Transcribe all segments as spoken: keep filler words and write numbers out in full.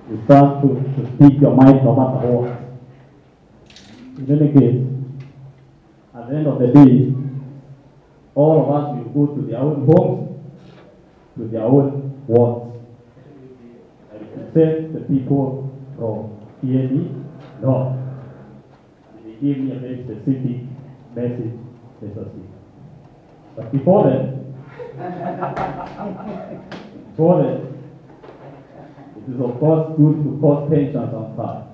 you start to, to speak your mind no matter what. In any case, at the end of the day, all of us will go to their own homes, to their own wards. I represent the people from P N E North. They gave me a very specific message, let us see. But before then, before then, it is of course good to cause tensions on parts.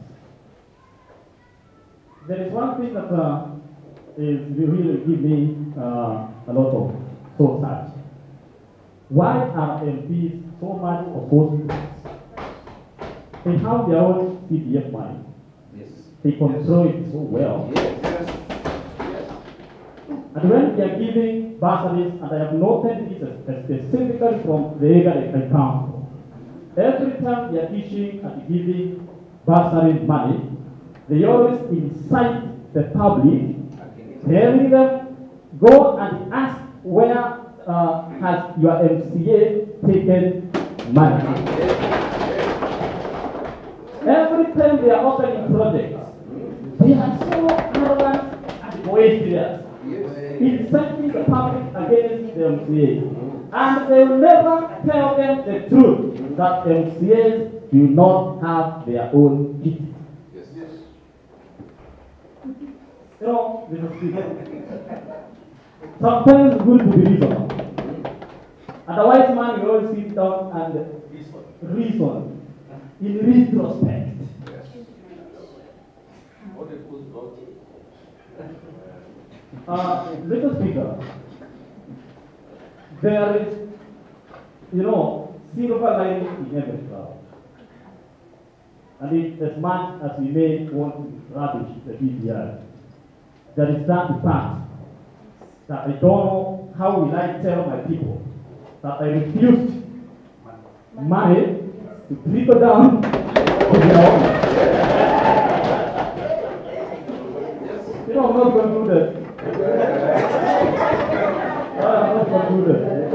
There is one thing that uh, is really give me uh, a lot of soul search. Why are M Ps so much opposed to this? They have their own C D F money. Yes. They control yes. it so well. Yes. Yes. Yes. And when they are giving bursaries, and I have noted this specifically from the area I come from, every time they are issuing and giving bursary money, they always incite the public, telling them, go and ask where uh, has your M C A taken money. Every time they are opening projects, they are so arrogant and boisterous, inciting the public against the M C A. And they will never tell them the truth that M C As do not have their own kit. Yes. Yes. You know, sometimes it's good to be reasonable. And a wise man will always sit down and reason in retrospect. Yes. What it was about? Uh, little speaker, there is, you know, silver lining in every cloud. And it, as much as we may want to rubbish the B B I, there is that fact that I don't know how will I tell my people that I refused money to trickle down to their own. You know, I'm not going to do that. I'm not going to do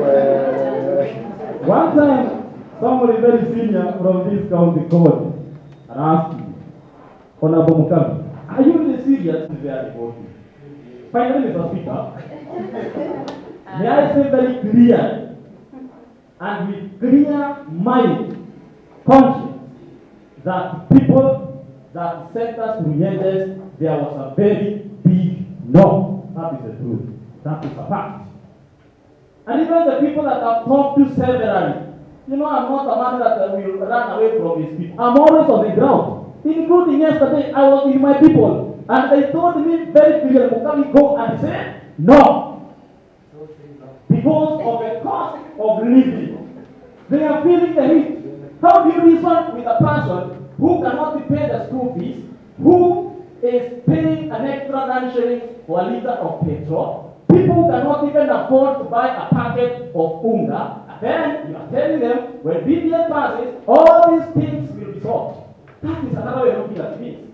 that. One time, somebody very senior from this county called and asked me, Honorable Mukabi, are you really serious with their devotion? Finally, Mister Speaker, may I say very clear and with clear mind, conscience, that people that sent us to Yendes, there was a very big no. That is the truth. That is a fact. And even the people that I've talked to severally, you know, I'm not a man that will run away from his people. I'm always on the ground. Including yesterday, I was with my people. And they told me very clearly, Mukabi, go and say no. Because of the cost of living. They are feeling the heat. How do you reason with a person who cannot pay the school fees, who is paying an extra nine shillings for a liter of petrol, people who cannot even afford to buy a packet of unga, and then you are telling them when B B I passes, all these things will be solved. That is another way of looking at this.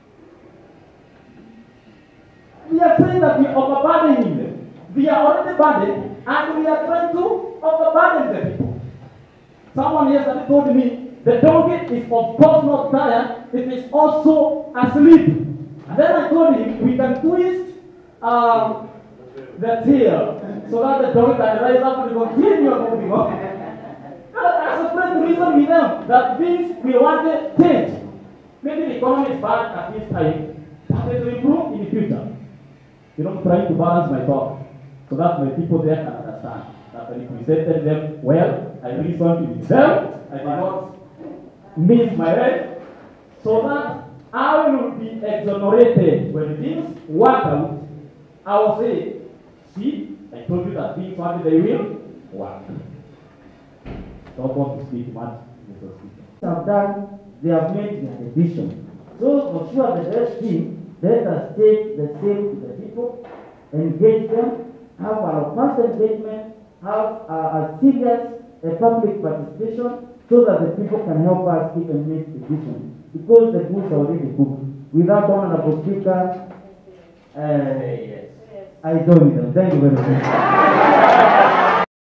We are saying that we are overburdening them. We are already burdened, and we are trying to overburden the people. Someone yesterday told me the donkey is of course not tired, it is also asleep. And then I told him we can twist um, the tail so that the donkey can rise up and continue moving on. As a friend, reason with them that things we want to change. Maybe the economy is bad at this time, but it will improve in the future. You know, trying to balance my thought so that my people there can understand that I represented them well, I reasoned with them, I did not miss my head, so that I will be exonerated when things work out. I will say, see, I told you that things one day they will work. Don't want to speak much, Mister Speaker. Have done, they have made their decision. So for sure the best thing, let us take the same to the people, engage them, have our first engagement, have a, a serious a public participation, so that the people can help us even make decisions. Because the books are already booked. Without Honorable Speaker, uh, yes. I join them. Thank you very much.